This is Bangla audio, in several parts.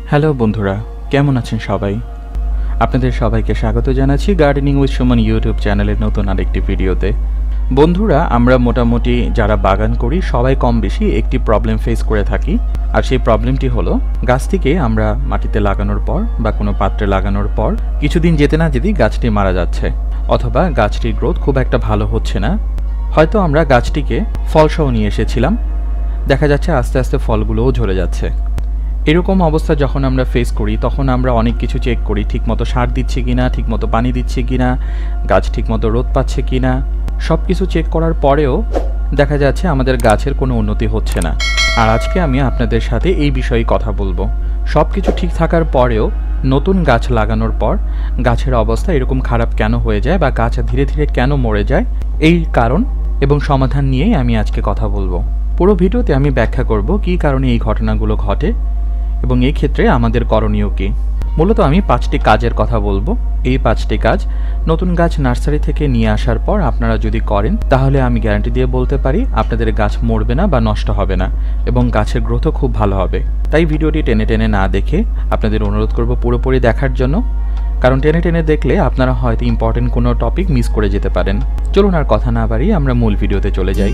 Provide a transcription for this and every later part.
হ্যালো বন্ধুরা, কেমন আছেন সবাই? আপনাদের সবাইকে স্বাগত জানাচ্ছি গার্ডেনিং উইথ সুমন ইউটিউব চ্যানেলের নতুন আরেকটি ভিডিওতে। বন্ধুরা, আমরা মোটামুটি যারা বাগান করি সবাই কম বেশি একটি প্রবলেম ফেস করে থাকি। আর সেই প্রবলেমটি হলো, গাছটিকে আমরা মাটিতে লাগানোর পর বা কোনো পাত্রে লাগানোর পর কিছুদিন যেতে না যেতেই গাছটি মারা যাচ্ছে, অথবা গাছটির গ্রোথ খুব একটা ভালো হচ্ছে না। হয়তো আমরা গাছটিকে ফলসহ নিয়ে এসেছিলাম, দেখা যাচ্ছে আস্তে আস্তে ফলগুলোও ঝরে যাচ্ছে। এরকম অবস্থা যখন আমরা ফেস করি তখন আমরা অনেক কিছু চেক করি, ঠিকমতো সার দিচ্ছি কিনা, ঠিকমতো পানি দিচ্ছি কিনা, গাছ ঠিকমতো রোদ পাচ্ছে কিনা। সব কিছু চেক করার পরেও দেখা যাচ্ছে আমাদের গাছের কোনো উন্নতি হচ্ছে না। আর আজকে আমি আপনাদের সাথে এই বিষয়ে কথা বলবো। সব কিছু ঠিক থাকার পরেও নতুন গাছ লাগানোর পর গাছের অবস্থা এরকম খারাপ কেন হয়ে যায় বা গাছ ধীরে ধীরে কেন মরে যায়, এই কারণ এবং সমাধান নিয়েই আমি আজকে কথা বলবো। পুরো ভিডিওতে আমি ব্যাখ্যা করব কী কারণে এই ঘটনাগুলো ঘটে এবং এই ক্ষেত্রে আমাদের করণীয় কী। মূলত আমি 5টি কাজের কথা বলবো। এই 5টি কাজ নতুন গাছ নার্সারি থেকে নিয়ে আসার পর আপনারা যদি করেন তাহলে আমি গ্যারান্টি দিয়ে বলতে পারি আপনাদের গাছ মরবে না বা নষ্ট হবে না, এবং গাছের গ্রোথও খুব ভালো হবে। তাই ভিডিওটি টেনে টেনে না দেখে আপনাদের অনুরোধ করব পুরোপুরি দেখার জন্য, কারণ টেনে টেনে দেখলে আপনারা হয়তো ইম্পর্টেন্ট কোনো টপিক মিস করে যেতে পারেন। চলুন আর কথা না বাড়িয়ে আমরা মূল ভিডিওতে চলে যাই।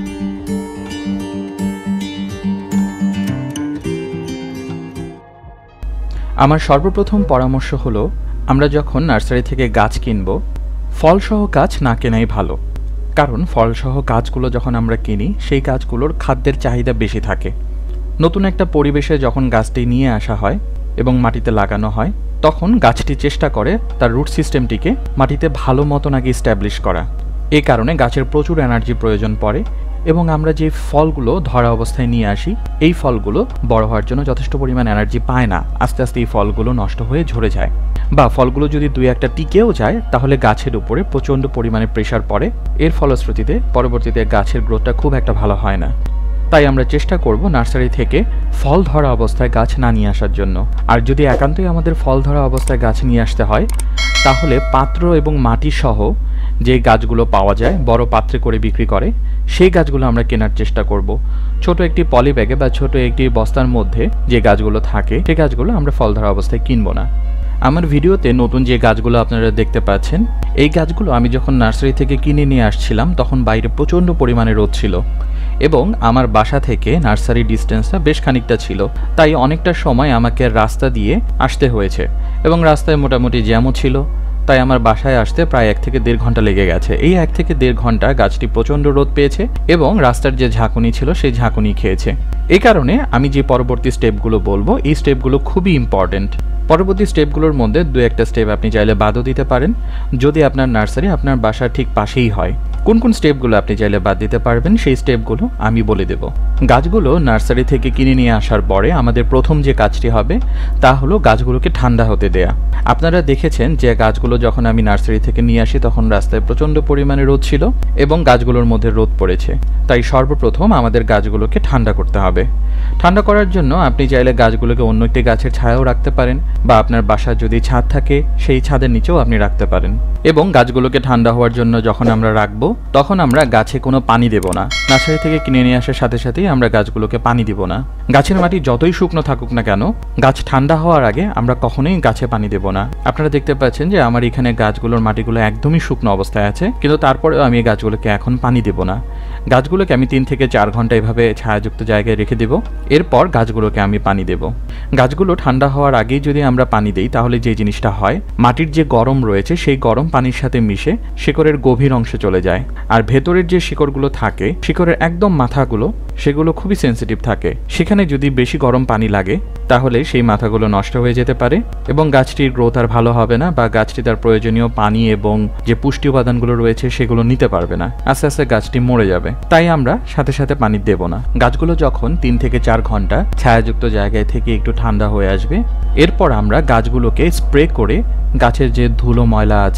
আমার সর্বপ্রথম পরামর্শ হলো, আমরা যখন নার্সারি থেকে গাছ কিনব, ফলসহ গাছ না কেনাই ভালো। কারণ ফলসহ গাছগুলো যখন আমরা কিনি সেই গাছগুলোর খাদ্যের চাহিদা বেশি থাকে। নতুন একটা পরিবেশে যখন গাছটি নিয়ে আসা হয় এবং মাটিতে লাগানো হয়, তখন গাছটি চেষ্টা করে তার রুট সিস্টেমটিকে মাটিতে ভালো মতন আগে স্ট্যাবলিশ করা। এই কারণে গাছের প্রচুর এনার্জি প্রয়োজন পড়ে, এবং আমরা যে ফলগুলো ধরা অবস্থায় নিয়ে আসি এই ফলগুলো বড় হওয়ার জন্য যথেষ্ট পরিমাণ এনার্জি পায় না। আস্তে আস্তে এই ফলগুলো নষ্ট হয়ে ঝরে যায়, বা ফলগুলো যদি দুই একটা টিকেও যায় তাহলে গাছের উপরে প্রচণ্ড পরিমাণে প্রেশার পড়ে। এর ফলশ্রুতিতে পরবর্তীতে গাছের গ্রোথটা খুব একটা ভালো হয় না। তাই আমরা চেষ্টা করব নার্সারি থেকে ফল ধরা অবস্থায় গাছ না নিয়ে আসার জন্য। আর যদি একান্তই আমাদের ফল ধরা অবস্থায় গাছ নিয়ে আসতে হয় তাহলে পাত্র এবং মাটি সহ যে গাছগুলো পাওয়া যায় বড় পাত্রে করে বিক্রি করে সেই গাছগুলো আমরা কেনার চেষ্টা করব। ছোট একটি পলি ব্যাগে বা ছোট একটি বস্তার মধ্যে যে গাছগুলো থাকে সেই গাছগুলো আমরা ফল ধরা অবস্থায় কিনবো না। আমার ভিডিওতে নতুন যে গাছগুলো আপনারা দেখতে পাচ্ছেন, এই গাছগুলো আমি যখন নার্সারি থেকে কিনে নিয়ে আসছিলাম তখন বাইরে প্রচণ্ড পরিমাণে রোদ ছিল, এবং আমার বাসা থেকে নার্সারি ডিস্টেন্সটা বেশ খানিকটা ছিল। তাই অনেকটা সময় আমাকে রাস্তা দিয়ে আসতে হয়েছে, এবং রাস্তায় মোটামুটি জ্যামও ছিল। তাই আমার বাসায় আসতে প্রায় 1 থেকে 1.5 ঘন্টা লেগে গেছে। এই 1 থেকে 1.5 ঘন্টা গাছটি প্রচণ্ড রোদ পেয়েছে এবং রাস্তার যে ঝাঁকুনি ছিল সেই ঝাঁকুনি খেয়েছে। এই কারণে আমি যে পরবর্তী স্টেপগুলো বলবো এই স্টেপগুলো খুবই ইম্পর্টেন্ট। পরবর্তী স্টেপগুলোর মধ্যে 2-1টা স্টেপ আপনি চাইলে বাদও দিতে পারেন যদি আপনার নার্সারি আপনার বাসার ঠিক পাশেই হয়। কোন কোন স্টেপগুলো আপনি চাইলে বাদ দিতে পারবেন সেই স্টেপগুলো আমি বলে দেব। গাছগুলো নার্সারি থেকে কিনে নিয়ে আসার পরে আমাদের প্রথম যে কাজটি হবে তা হলো গাছগুলোকে ঠান্ডা হতে দেয়া। আপনারা দেখেছেন যে গাছগুলো যখন আমি নার্সারি থেকে নিয়ে আসি তখন রাস্তায় প্রচণ্ড পরিমাণে রোদ ছিল এবং গাছগুলোর মধ্যে রোদ পড়েছে। তাই সর্বপ্রথম আমাদের গাছগুলোকে ঠান্ডা করতে হবে। ঠান্ডা করার জন্য আপনি চাইলে গাছগুলোকে অন্য একটি গাছের ছায়াও রাখতে পারেন, বা আপনার বাসার যদি ছাদ থাকে সেই ছাদের নিচেও আপনি রাখতে পারেন। এবং গাছগুলোকে ঠান্ডা হওয়ার জন্য যখন আমরা রাখবো তখন আমরা গাছে কোনো পানি দেব না। নার্সারি থেকে কিনে নিয়ে আসার সাথে সাথেই আমরা গাছগুলোকে পানি দিব না। গাছের মাটি যতই শুকনো থাকুক না কেন, গাছ ঠান্ডা হওয়ার আগে আমরা কখনোই গাছে পানি দেব না। আপনারা দেখতে পাচ্ছেন যে আমার এখানে গাছগুলোর মাটিগুলো একদমই শুকনো অবস্থায় আছে, কিন্তু তারপরেও আমি এই গাছগুলোকে এখন পানি দেব না। গাছগুলোকে আমি 3 থেকে 4 ঘন্টা এভাবে ছায়াযুক্ত জায়গায় রেখে দেব, এরপর গাছগুলোকে আমি পানি দেব। গাছগুলো ঠান্ডা হওয়ার আগেই যদি আমরা পানি দিই তাহলে যে জিনিসটা হয়, মাটির যে গরম রয়েছে সেই গরম পানির সাথে মিশে শিকড়ের গভীর অংশে চলে যায়। আর ভেতরের যে শিকড়গুলো থাকে, শিকড়ের একদম মাথাগুলো, সেগুলো খুবই সেন্সিটিভ থাকে। সেখানে যদি বেশি গরম পানি লাগে তাহলে সেই মাথাগুলো নষ্ট হয়ে যেতে পারে এবং গাছটির গ্রোথ আর ভালো হবে না, বা গাছটি তার প্রয়োজনীয় পানি এবং যে পুষ্টি উপাদানগুলো রয়েছে সেগুলো নিতে পারবে না। আস্তে আস্তে গাছটি মরে যাবে। তাই আমরা সাথে সাথে পানি দেব না। গাছগুলো যখন 3 থেকে 4 ঘন্টা ছায়াযুক্ত জায়গায় থেকে একটু ঠান্ডা হয়ে আসবে, এরপর আমরা গাছগুলোকে স্প্রে করে গাছের যে ধুলো ময়লা আছে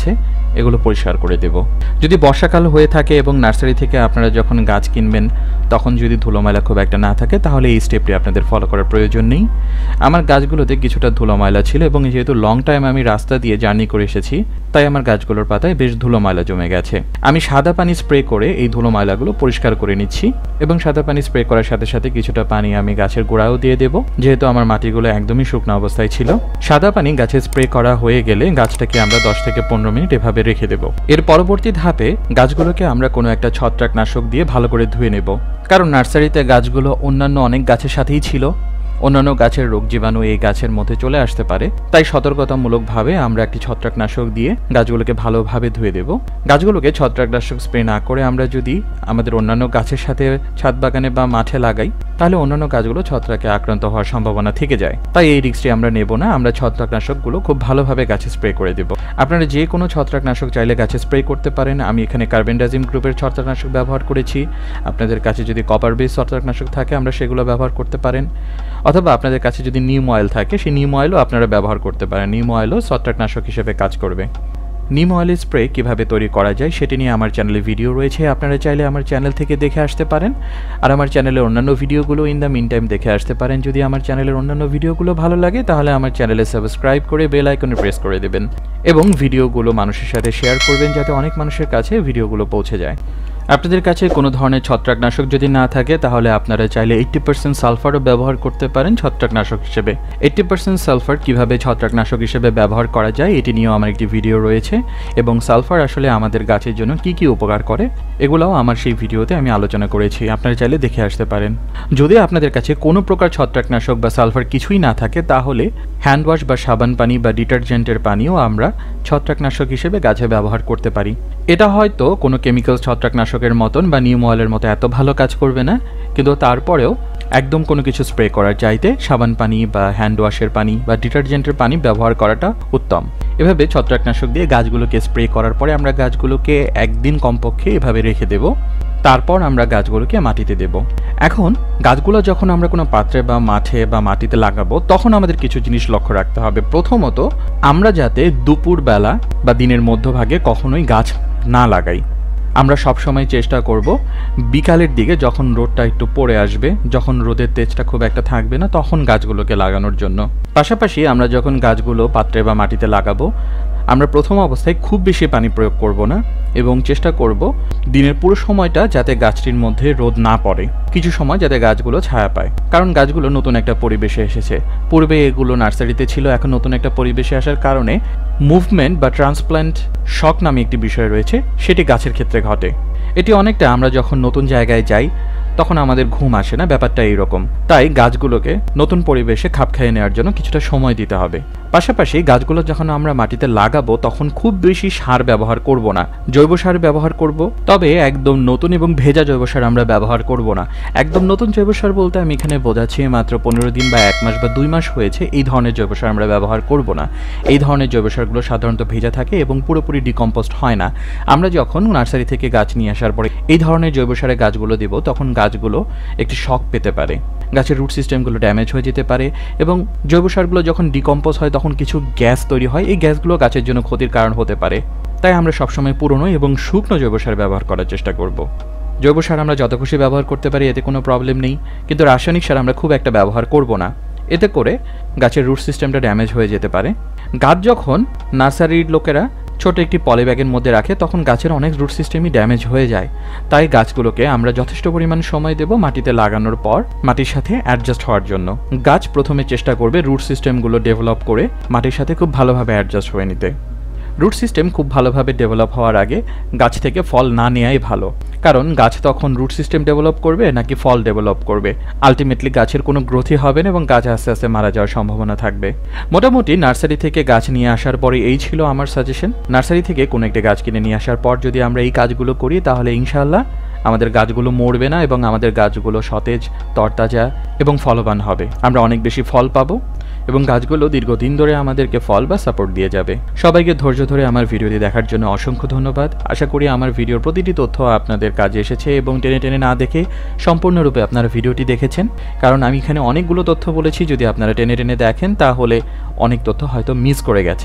এগুলো পরিষ্কার করে দেব। যদি বর্ষাকাল হয়ে থাকে এবং নার্সারি থেকে আপনারা যখন গাছ কিনবেন তখন যদি ধুলো ময়লা খুব একটা না থাকে তাহলে এই স্টেপটি আপনাদের ফলো করার প্রয়োজন নেই। আমার গাছগুলোতে কিছুটা ধুলো ময়লা ছিল এবং যেহেতু লং টাইম আমি রাস্তা দিয়ে জার্নি করে এসেছি তাই আমার গাছগুলোর পাতায় বেশ ধুলো ময়লা জমে গেছে। আমি সাদা পানি স্প্রে করে এই ধুলো ময়লাগুলো পরিষ্কার করে নিচ্ছি এবং সাদা পানি স্প্রে করার সাথে সাথে কিছুটা পানি আমি গাছের গোড়ায়ও দিয়ে দেব, যেহেতু আমার মাটিগুলো একদমই শুকনো অবস্থায় ছিল। সাদা পানি গাছে স্প্রে করা হয়ে গেলে গাছটাকে আমরা 10 থেকে 15 মিনিট এভাবে রেখে দেব। এর পরবর্তী ধাপে গাছগুলোকে আমরা কোনো একটা ছত্রাকনাশক দিয়ে ভালো করে ধুয়ে নেব, কারণ নার্সারিতে গাছগুলো অন্যান্য অনেক গাছের সাথেই ছিল, অন্যান্য গাছের রোগ জীবাণু এই গাছের মধ্যে চলে আসতে পারে। তাই সতর্কতামূলকভাবে আমরা একটি ছত্রাকনাশক দিয়ে গাছগুলোকে ভালোভাবে ধুয়ে দেব। গাছগুলোকে ছত্রাকনাশক স্প্রে না করে আমরা যদি আমাদের অন্যান্য গাছের সাথে ছাদ বাগানে বা মাঠে লাগাই তাহলে অন্যান্য গাছগুলো ছত্রাকে আক্রান্ত হওয়ার সম্ভাবনা থেকে যায়। তাই এই রিস্কটি আমরা নেব না, আমরা ছত্রাকনাশকগুলো খুব ভালোভাবে গাছে স্প্রে করে দেব। আপনারা যে কোনো ছত্রাকনাশক চাইলে গাছে স্প্রে করতে পারেন। আমি এখানে কার্বেন্ডাজিম গ্রুপের ছত্রাকনাশক ব্যবহার করেছি। আপনাদের কাছে যদি কপার বেস ছত্রাকনাশক থাকে আমরা সেগুলো ব্যবহার করতে পারেন, অথবা আপনাদের কাছে যদি নিম অয়েল থাকে সেই নিম অয়েলও আপনারা ব্যবহার করতে পারেন। নিম অয়েলও ছত্রাকনাশক হিসেবে কাজ করবে। নিম অয়েলের স্প্রে কীভাবে তৈরি করা যায় সেটি নিয়ে আমার চ্যানেলে ভিডিও রয়েছে, আপনারা চাইলে আমার চ্যানেল থেকে দেখে আসতে পারেন। আর আমার চ্যানেলের অন্যান্য ভিডিওগুলো ইন দ্য মিন টাইম দেখে আসতে পারেন। যদি আমার চ্যানেলের অন্যান্য ভিডিওগুলো ভালো লাগে তাহলে আমার চ্যানেলে সাবস্ক্রাইব করে বেল আইকনে প্রেস করে দেবেন এবং ভিডিওগুলো মানুষের সাথে শেয়ার করবেন যাতে অনেক মানুষের কাছে ভিডিওগুলো পৌঁছে যায়। আপনাদের কাছে কোনো ধরনের ছত্রাকনাশক যদি না থাকে তাহলে আপনারা চাইলে 80% সালফারও ব্যবহার করতে পারেন ছত্রাকনাশক হিসেবে। 80% সালফার কিভাবে ছত্রাকনাশক হিসেবে ব্যবহার করা যায় এটি নিয়েও আমার একটি ভিডিও রয়েছে এবং সালফার আসলে আমাদের গাছের জন্য কি কি উপকার করে এগুলোও আমার সেই ভিডিওতে আমি আলোচনা করেছি, আপনারা চাইলে দেখে আসতে পারেন। যদি আপনাদের কাছে কোনো প্রকার ছত্রাকনাশক বা সালফার কিছুই না থাকে তাহলে হ্যান্ড ওয়াশ বা সাবান পানি বা ডিটারজেন্টের পানিও আমরা ছত্রাকনাশক হিসেবে গাছে ব্যবহার করতে পারি। এটা হয়তো কোনো কেমিক্যাল ছত্রাকনাশকের মতন বা নিম অয়েলের মতো এত ভালো কাজ করবে না, কিন্তু তারপরেও একদম কোনো কিছু স্প্রে করার চাইতে সাবান পানি বা হ্যান্ড ওয়াশের পানি বা ডিটারজেন্টের পানি ব্যবহার করাটা উত্তম। এভাবে ছত্রাকনাশক দিয়ে গাছগুলোকে স্প্রে করার পরে আমরা গাছগুলোকে একদিন কমপক্ষে এভাবে রেখে দেব, তারপর আমরা গাছগুলোকে মাটিতে দেব। এখন গাছগুলো যখন আমরা কোনো পাত্রে বা মাঠে বা মাটিতে লাগাবো তখন আমাদের কিছু জিনিস লক্ষ্য রাখতে হবে। প্রথমত, আমরা যাতে দুপুরবেলা বা দিনের মধ্যভাগে কখনোই গাছ না লাগাই। আমরা সবসময় চেষ্টা করব বিকালের দিকে যখন রোদটা একটু পড়ে আসবে, যখন রোদের তেজটা খুব একটা থাকবে না তখন গাছগুলোকে লাগানোর জন্য। পাশাপাশি আমরা যখন গাছগুলো পাত্রে বা মাটিতে লাগাবো আমরা প্রথম অবস্থায় খুব বেশি পানি প্রয়োগ করব না এবং চেষ্টা করব দিনের পুরো সময়টা যাতে গাছটির মধ্যে রোদ না পড়ে, কিছু সময় যাতে গাছগুলো ছায়া পায়। কারণ গাছগুলো নতুন একটা পরিবেশে এসেছে, পূর্বে এগুলো নার্সারিতে ছিল, এখন নতুন একটা পরিবেশে আসার কারণে মুভমেন্ট বা ট্রান্সপ্ল্যান্ট শক নামে একটি বিষয় রয়েছে, সেটি গাছের ক্ষেত্রে ঘটে। এটি অনেকটা আমরা যখন নতুন জায়গায় যাই তখন আমাদের ঘুম আসে না, ব্যাপারটা এইরকম। তাই গাছগুলোকে নতুন পরিবেশে খাপ খাইয়ে নেওয়ার জন্য কিছুটা সময় দিতে হবে। পাশাপাশি গাছগুলো যখন আমরা মাটিতে লাগাবো তখন খুব বেশি সার ব্যবহার করব না, জৈব সার ব্যবহার করব, তবে একদম নতুন এবং ভেজা জৈব সার আমরা ব্যবহার করব না। একদম নতুন জৈব সার বলতে আমি এখানে বোঝাচ্ছি মাত্র 15 দিন বা 1 মাস বা 2 মাস হয়েছে এই ধরনের জৈব সার আমরা ব্যবহার করব না। এই ধরনের জৈব সারগুলো সাধারণত ভেজা থাকে এবং পুরোপুরি ডিকম্পোস্ট হয় না। আমরা যখন নার্সারি থেকে গাছ নিয়ে আসার পরে এই ধরনের জৈব সারে গাছগুলো দেব তখন গাছগুলো একটি শক পেতে পারে, গাছের রুট সিস্টেমগুলো ড্যামেজ হয়ে যেতে পারে এবং জৈব সারগুলো যখন ডিকম্পোজ হয় তখন কিছু গ্যাস তৈরি হয়, এই গ্যাসগুলো গাছের জন্য ক্ষতির কারণ হতে পারে। তাই আমরা সবসময় পুরনো এবং শুকনো জৈব সার ব্যবহার করার চেষ্টা করব। জৈব সার আমরা যত খুশি ব্যবহার করতে পারি, এতে কোনো প্রবলেম নেই, কিন্তু রাসায়নিক সার আমরা খুব একটা ব্যবহার করব না, এতে করে গাছের রুট সিস্টেমটা ড্যামেজ হয়ে যেতে পারে। গাছ যখন নার্সারির লোকেরা ছোট একটি পলি ব্যাগের মধ্যে রাখে তখন গাছের অনেক রুট সিস্টেমই ড্যামেজ হয়ে যায়। তাই গাছগুলোকে আমরা যথেষ্ট পরিমাণ সময় দেব মাটিতে লাগানোর পর মাটির সাথে অ্যাডজাস্ট হওয়ার জন্য। গাছ প্রথমে চেষ্টা করবে রুট সিস্টেমগুলো ডেভেলপ করে মাটির সাথে খুব ভালোভাবে অ্যাডজাস্ট হয়ে নিতে। রুট সিস্টেম খুব ভালোভাবে ডেভেলপ হওয়ার আগে গাছ থেকে ফল না নেওয়াই ভালো, কারণ গাছ তখন রুট সিস্টেম ডেভেলপ করবে নাকি ফল ডেভেলপ করবে, আলটিমেটলি গাছের কোনো গ্রোথই হবে না এবং গাছ আস্তে আস্তে মারা যাওয়ার সম্ভাবনা থাকবে। মোটামুটি নার্সারি থেকে গাছ নিয়ে আসার পরে এই ছিল আমার সাজেশন। নার্সারি থেকে কোনো একটা গাছ কিনে নিয়ে আসার পর যদি আমরা এই কাজগুলো করি তাহলে ইনশাআল্লাহ আমাদের গাছগুলো মরবে না এবং আমাদের গাছগুলো সতেজ, তরতাজা এবং ফলবান হবে। আমরা অনেক বেশি ফল পাবো এবং গাছগুলো দীর্ঘদিন ধরে আমাদেরকে ফল বা সাপোর্ট দিয়ে যাবে। সবাইকে ধৈর্য ধরে আমার ভিডিওটি দেখার জন্য অসংখ্য ধন্যবাদ। আশা করি আমার ভিডিওর প্রতিটি তথ্য আপনাদের কাজে এসেছে এবং টেনে টেনে না দেখে সম্পূর্ণরূপে আপনারা ভিডিওটি দেখেছেন, কারণ আমি এখানে অনেকগুলো তথ্য বলেছি, যদি আপনারা টেনে টেনে দেখেন তাহলে অনেক তথ্য হয়তো মিস করে গেছেন।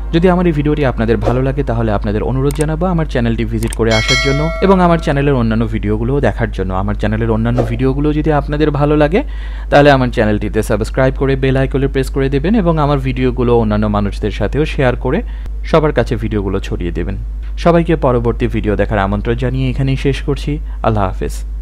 যদি আমার এই ভিডিওটি আপনাদের ভালো লাগে তাহলে আপনাদের অনুরোধ জানাবো আমার চ্যানেলটি ভিজিট করে আসার জন্য এবং আমার চ্যানেলের অন্যান্য ভিডিওগুলোও দেখার জন্য। আমার চ্যানেলের অন্যান্য ভিডিওগুলো যদি আপনাদের ভালো লাগে তাহলে আমার চ্যানেলটিতে সাবস্ক্রাইব করে বেল আইকনে প্রেস করে দেবেন এবং আমার ভিডিওগুলো অন্যান্য মানুষদের সাথেও শেয়ার করে সবার কাছে ভিডিওগুলো ছড়িয়ে দেবেন। সবাইকে পরবর্তী ভিডিও দেখার আমন্ত্রণ জানিয়ে এখানেই শেষ করছি। আল্লাহ হাফেজ।